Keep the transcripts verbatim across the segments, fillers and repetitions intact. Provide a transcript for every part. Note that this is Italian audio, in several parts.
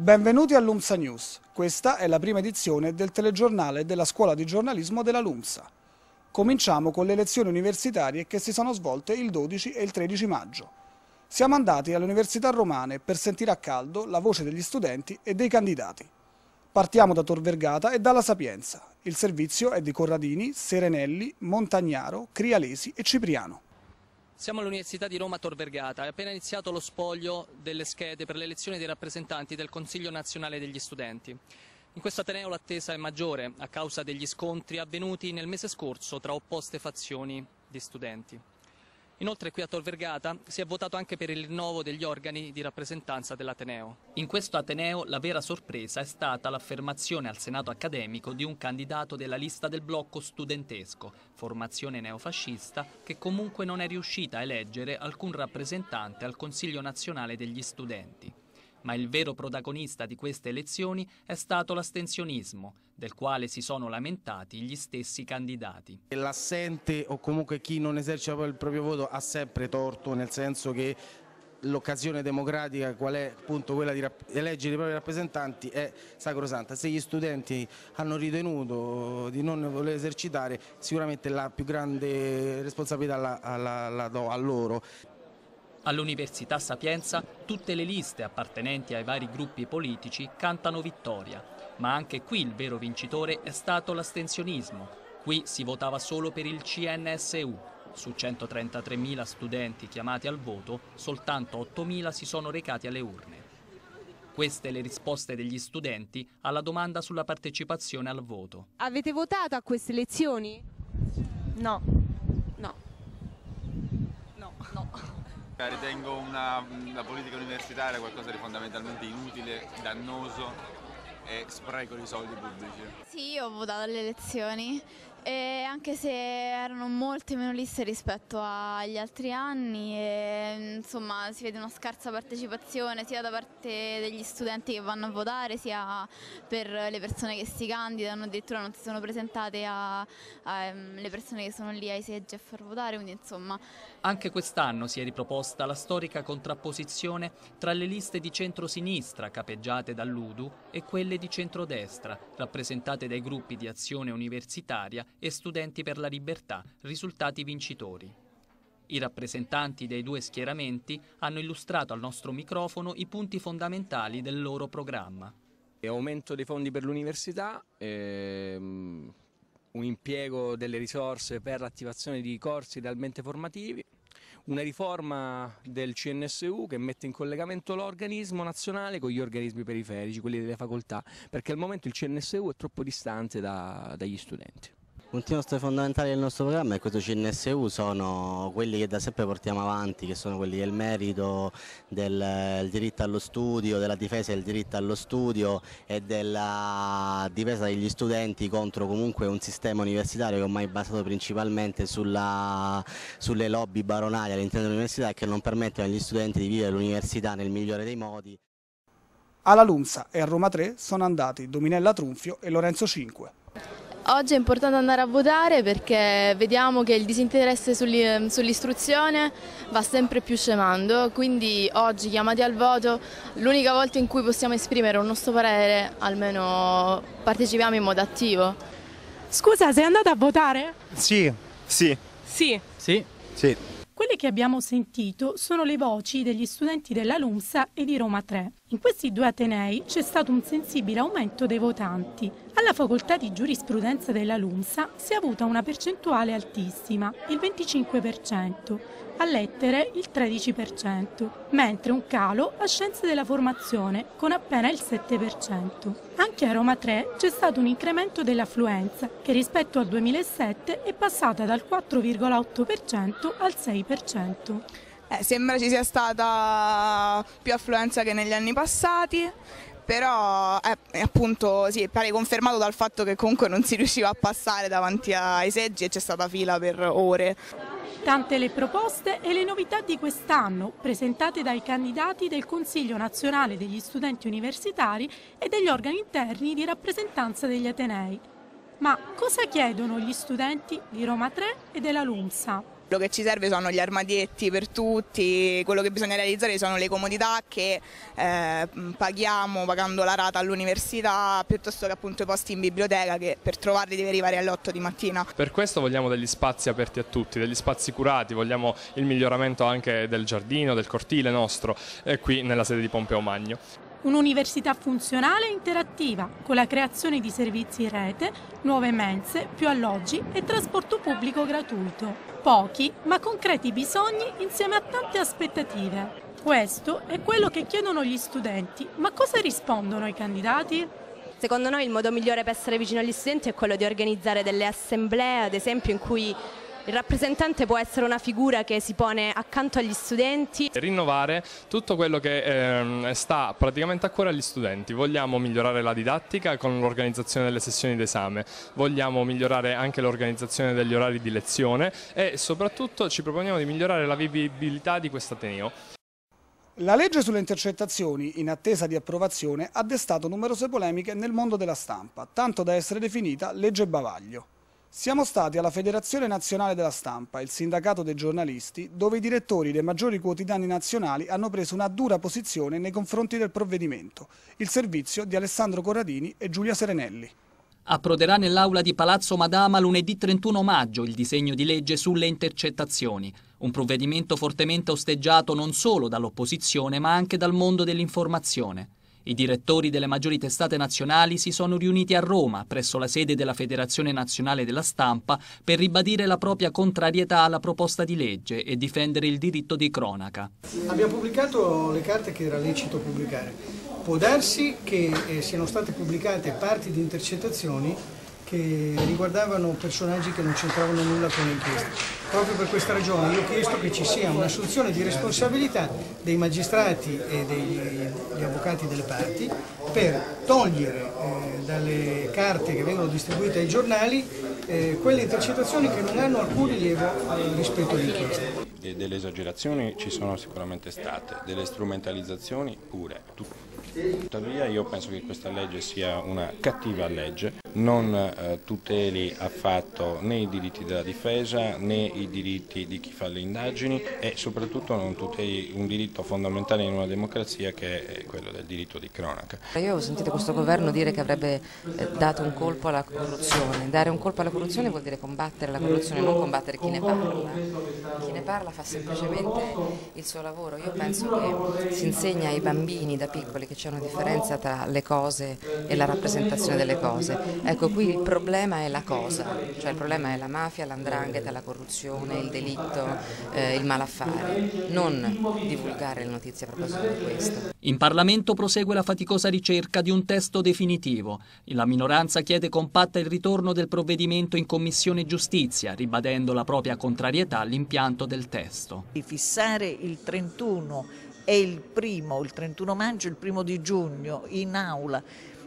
Benvenuti a LUMSA News. Questa è la prima edizione del telegiornale della Scuola di Giornalismo della LUMSA. Cominciamo con le lezioni universitarie che si sono svolte il dodici e il tredici maggio. Siamo andati alle università romane per sentire a caldo la voce degli studenti e dei candidati. Partiamo da Tor Vergata e dalla Sapienza. Il servizio è di Corradini, Serenelli, Montagnaro, Crialesi e Cipriano. Siamo all'Università di Roma Tor Vergata. È appena iniziato lo spoglio delle schede per le elezioni dei rappresentanti del Consiglio Nazionale degli Studenti. In questo ateneo l'attesa è maggiore a causa degli scontri avvenuti nel mese scorso tra opposte fazioni di studenti. Inoltre qui a Tor Vergata si è votato anche per il rinnovo degli organi di rappresentanza dell'Ateneo. In questo Ateneo la vera sorpresa è stata l'affermazione al Senato accademico di un candidato della lista del blocco studentesco, formazione neofascista, che comunque non è riuscita a eleggere alcun rappresentante al Consiglio nazionale degli studenti. Ma il vero protagonista di queste elezioni è stato l'astensionismo, del quale si sono lamentati gli stessi candidati. L'assente o comunque chi non esercita poi il proprio voto ha sempre torto, nel senso che l'occasione democratica, qual è appunto quella di eleggere i propri rappresentanti, è sacrosanta. Se gli studenti hanno ritenuto di non voler esercitare, sicuramente la più grande responsabilità la, la, la do a loro. All'Università Sapienza tutte le liste appartenenti ai vari gruppi politici cantano vittoria, ma anche qui il vero vincitore è stato l'astensionismo. Qui si votava solo per il C N S U. Su centotrentatremila studenti chiamati al voto, soltanto ottomila si sono recati alle urne. Queste le risposte degli studenti alla domanda sulla partecipazione al voto. Avete votato a queste elezioni? No. No. No. No. Ritengo una, la politica universitaria qualcosa di fondamentalmente inutile, dannoso e spreco di soldi pubblici. Sì, io ho votato alle elezioni, e anche se erano molte meno liste rispetto agli altri anni, e, insomma, si vede una scarsa partecipazione sia da parte degli studenti che vanno a votare sia per le persone che si candidano. Addirittura non si sono presentate a, a, a le persone che sono lì ai seggi a far votare, quindi insomma. Anche quest'anno si è riproposta la storica contrapposizione tra le liste di centrosinistra capeggiate dall'U D U e quelle di centrodestra, rappresentate dai gruppi di Azione Universitaria e Studenti per la Libertà, risultati vincitori. I rappresentanti dei due schieramenti hanno illustrato al nostro microfono i punti fondamentali del loro programma. Aumento dei fondi per l'università, ehm, un impiego delle risorse per l'attivazione di corsi realmente formativi, una riforma del C N S U che mette in collegamento l'organismo nazionale con gli organismi periferici, quelli delle facoltà, perché al momento il C N S U è troppo distante da, dagli studenti. Punti nostri fondamentali del nostro programma e questo C N S U sono quelli che da sempre portiamo avanti, che sono quelli del merito, del diritto allo studio, della difesa del diritto allo studio e della difesa degli studenti contro comunque un sistema universitario che è ormai basato principalmente sulla, sulle lobby baronali all'interno dell'università e che non permettono agli studenti di vivere l'università nel migliore dei modi. Alla LUMSA e a Roma tre sono andati Dominella Trunfio e Lorenzo Cinque. Oggi è importante andare a votare perché vediamo che il disinteresse sull'istruzione va sempre più scemando, quindi oggi chiamati al voto, l'unica volta in cui possiamo esprimere un nostro parere, almeno partecipiamo in modo attivo. Scusa, sei andata a votare? Sì, sì. Sì. Sì. Sì. Quelle che abbiamo sentito sono le voci degli studenti della LUMSA e di Roma tre. In questi due atenei c'è stato un sensibile aumento dei votanti. Alla facoltà di giurisprudenza della LUMSA si è avuta una percentuale altissima, il venticinque per cento, a lettere il tredici per cento, mentre un calo a scienze della formazione con appena il sette per cento. Anche a Roma tre c'è stato un incremento dell'affluenza che rispetto al duemilasette è passata dal quattro virgola otto per cento al sei per cento. Eh, sembra ci sia stata più affluenza che negli anni passati, però è appunto sì, pare confermato dal fatto che comunque non si riusciva a passare davanti ai seggi e c'è stata fila per ore. Tante le proposte e le novità di quest'anno presentate dai candidati del Consiglio Nazionale degli Studenti Universitari e degli organi interni di rappresentanza degli atenei. Ma cosa chiedono gli studenti di Roma tre e della LUMSA? Quello che ci serve sono gli armadietti per tutti, quello che bisogna realizzare sono le comodità che eh, paghiamo pagando la rata all'università, piuttosto che appunto i posti in biblioteca che per trovarli devi arrivare alle otto di mattina. Per questo vogliamo degli spazi aperti a tutti, degli spazi curati, vogliamo il miglioramento anche del giardino, del cortile nostro, eh, qui nella sede di Pompeo Magno. Un'università funzionale e interattiva, con la creazione di servizi in rete, nuove mense, più alloggi e trasporto pubblico gratuito. Pochi, ma concreti bisogni insieme a tante aspettative. Questo è quello che chiedono gli studenti, ma cosa rispondono i candidati? Secondo noi il modo migliore per essere vicino agli studenti è quello di organizzare delle assemblee, ad esempio, in cui il rappresentante può essere una figura che si pone accanto agli studenti. Rinnovare tutto quello che eh, sta praticamente a cuore agli studenti. Vogliamo migliorare la didattica con l'organizzazione delle sessioni d'esame, vogliamo migliorare anche l'organizzazione degli orari di lezione e soprattutto ci proponiamo di migliorare la vivibilità di quest'ateneo. La legge sulle intercettazioni, in attesa di approvazione, ha destato numerose polemiche nel mondo della stampa, tanto da essere definita legge bavaglio. Siamo stati alla Federazione Nazionale della Stampa, il sindacato dei giornalisti, dove i direttori dei maggiori quotidiani nazionali hanno preso una dura posizione nei confronti del provvedimento, il servizio di Alessandro Corradini e Giulia Serenelli. Approderà nell'aula di Palazzo Madama lunedì trentuno maggio il disegno di legge sulle intercettazioni, un provvedimento fortemente osteggiato non solo dall'opposizione ma anche dal mondo dell'informazione. I direttori delle maggiori testate nazionali si sono riuniti a Roma, presso la sede della Federazione Nazionale della Stampa, per ribadire la propria contrarietà alla proposta di legge e difendere il diritto di cronaca. Abbiamo pubblicato le carte che era lecito pubblicare. Può darsi che eh, siano state pubblicate parti di intercettazioni che riguardavano personaggi che non c'entravano nulla con l'inchiesta. Proprio per questa ragione io ho chiesto che ci sia un'assunzione di responsabilità dei magistrati e degli avvocati delle parti per togliere eh, dalle carte che vengono distribuite ai giornali eh, quelle intercettazioni che non hanno alcun rilievo eh, rispetto all'inchiesta. E delle esagerazioni ci sono sicuramente state, delle strumentalizzazioni pure. Tuttavia io penso che questa legge sia una cattiva legge, non eh, tuteli affatto né i diritti della difesa né i diritti di chi fa le indagini e soprattutto non tuteli un diritto fondamentale in una democrazia che è quello del diritto di cronaca. Io ho sentito questo governo dire che avrebbe eh, dato un colpo alla corruzione. Dare un colpo alla corruzione vuol dire combattere la corruzione, non combattere chi ne parla. Chi ne parla fa semplicemente il suo lavoro. Io penso che si insegna ai bambini da piccoli che c'è una differenza tra le cose e la rappresentazione delle cose. Ecco, qui il problema è la cosa, cioè il problema è la mafia, l'andrangheta, la corruzione, il delitto, eh, il malaffare, non divulgare le notizie a proposito di questo. In Parlamento prosegue la faticosa ricerca di un testo definitivo. La minoranza chiede compatta il ritorno del provvedimento in Commissione Giustizia, ribadendo la propria contrarietà all'impianto del testo. Di fissare il trentuno e il primo, il trentuno maggio, il primo di giugno in aula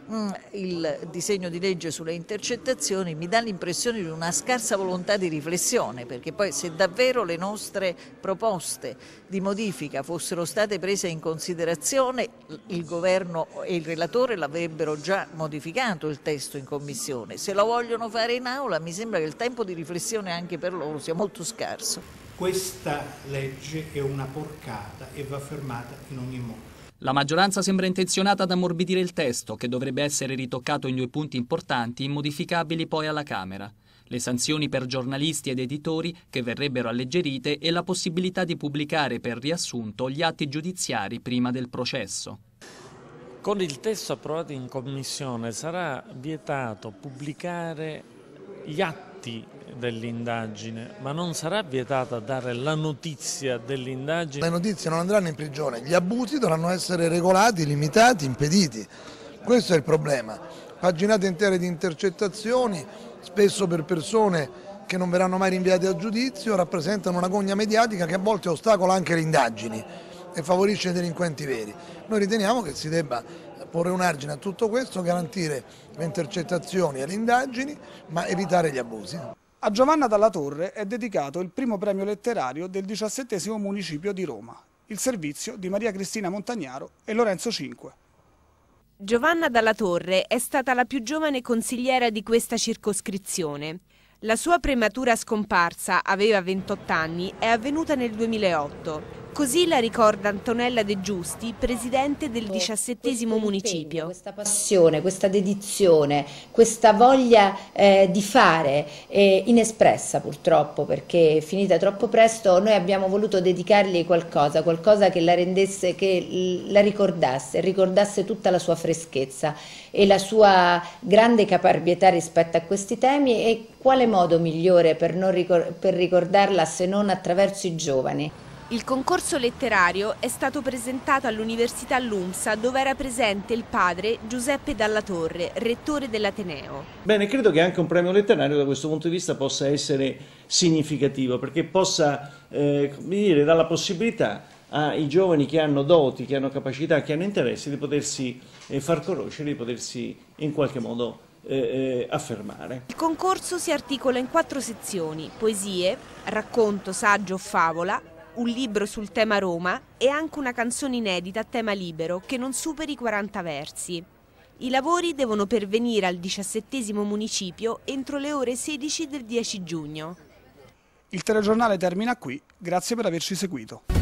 il disegno di legge sulle intercettazioni mi dà l'impressione di una scarsa volontà di riflessione, perché poi se davvero le nostre proposte di modifica fossero state prese in considerazione il governo e il relatore l'avrebbero già modificato il testo in commissione. Se lo vogliono fare in aula mi sembra che il tempo di riflessione anche per loro sia molto scarso. Questa legge è una porcata e va fermata in ogni modo. La maggioranza sembra intenzionata ad ammorbidire il testo, che dovrebbe essere ritoccato in due punti importanti, immodificabili poi alla Camera. Le sanzioni per giornalisti ed editori, che verrebbero alleggerite, e la possibilità di pubblicare per riassunto gli atti giudiziari prima del processo. Con il testo approvato in Commissione sarà vietato pubblicare gli atti dell'indagine, ma non sarà vietata dare la notizia dell'indagine. Le notizie non andranno in prigione, gli abusi dovranno essere regolati, limitati, impediti. Questo è il problema. Paginate intere di intercettazioni, spesso per persone che non verranno mai rinviate a giudizio, rappresentano una gogna mediatica che a volte ostacola anche le indagini e favorisce i delinquenti veri. Noi riteniamo che si debba porre un argine a tutto questo, garantire le intercettazioni e le indagini, ma evitare gli abusi. A Giovanna Dalla Torre è dedicato il primo premio letterario del diciassettesimo municipio di Roma, il servizio di Maria Cristina Montagnaro e Lorenzo Cinque. Giovanna Dalla Torre è stata la più giovane consigliera di questa circoscrizione. La sua prematura scomparsa, aveva ventotto anni, è avvenuta nel duemilaotto. Così la ricorda Antonella De Giusti, presidente del diciassettesimo municipio. Questa passione, questa dedizione, questa voglia eh, di fare, eh, inespressa purtroppo, perché finita troppo presto, noi abbiamo voluto dedicargli qualcosa, qualcosa che la rendesse, che la ricordasse, ricordasse tutta la sua freschezza e la sua grande caparbietà rispetto a questi temi, e quale modo migliore per, non ricor- per ricordarla se non attraverso i giovani. Il concorso letterario è stato presentato all'Università LUMSA, dove era presente il padre Giuseppe Dalla Torre, rettore dell'Ateneo. Bene, credo che anche un premio letterario da questo punto di vista possa essere significativo, perché possa eh, dire, dare la possibilità ai giovani che hanno doti, che hanno capacità, che hanno interessi, di potersi eh, far conoscere, di potersi in qualche modo eh, eh, affermare. Il concorso si articola in quattro sezioni: poesie, racconto, saggio o favola, un libro sul tema Roma e anche una canzone inedita a tema libero che non superi quaranta versi. I lavori devono pervenire al diciassettesimo municipio entro le ore sedici del dieci giugno. Il telegiornale termina qui, grazie per averci seguito.